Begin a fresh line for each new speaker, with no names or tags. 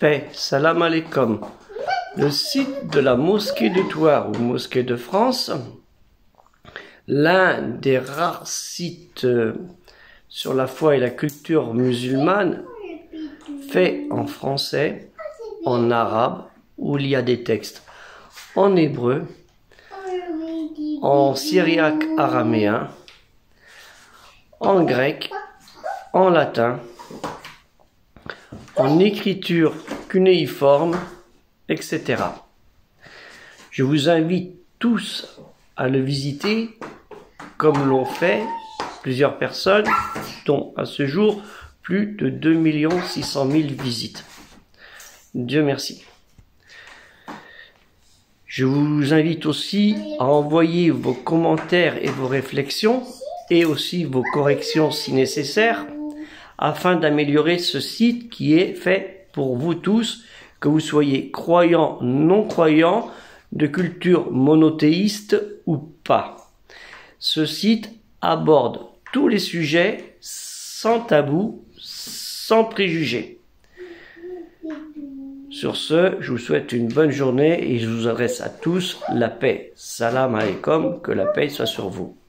paix, salam alaikum. Le site de la mosquée de Thouars ou mosquée de France, l'un des rares sites sur la foi et la culture musulmane, fait en français, en arabe, où il y a des textes en hébreu, en syriaque araméen, en grec, en latin, en écriture cunéiforme, etc. Je vous invite tous à le visiter, comme l'ont fait plusieurs personnes, dont à ce jour plus de 2 600 000 visites. Dieu merci. Je vous invite aussi à envoyer vos commentaires et vos réflexions, et aussi vos corrections si nécessaire, afin d'améliorer ce site qui est fait pour vous tous, que vous soyez croyants, non-croyants, de culture monothéiste ou pas. Ce site aborde tous les sujets sans tabou, sans préjugés. Sur ce, je vous souhaite une bonne journée et je vous adresse à tous la paix. Salam alaikum, que la paix soit sur vous.